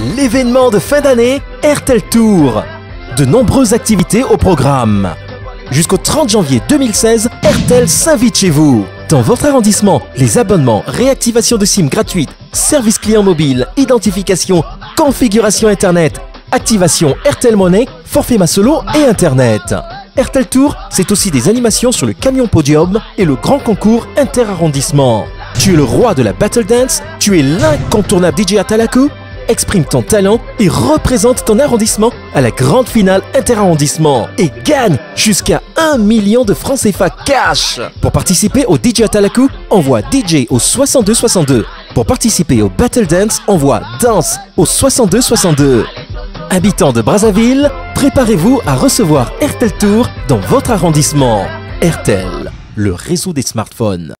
l'événement de fin d'année RTL Tour. De nombreuses activités au programme. Jusqu'au 30 janvier 2016, RTL s'invite chez vous. Dans votre arrondissement, les abonnements, réactivation de SIM gratuite, service client mobile, identification, configuration Internet, activation RTL Money, forfait Masolo et Internet. RTL Tour, c'est aussi des animations sur le camion podium et le grand concours inter-arrondissement. Tu es le roi de la Battle Dance, tu es l'incontournable DJ à Talakou. Exprime ton talent et représente ton arrondissement à la grande finale inter-arrondissement et gagne jusqu'à 1 million de francs CFA cash. Pour participer au DJ Atalakou, envoie DJ au 6262. Pour participer au Battle Dance, envoie Danse au 6262. Habitants de Brazzaville, préparez-vous à recevoir RTL Tour dans votre arrondissement. RTL, le réseau des smartphones.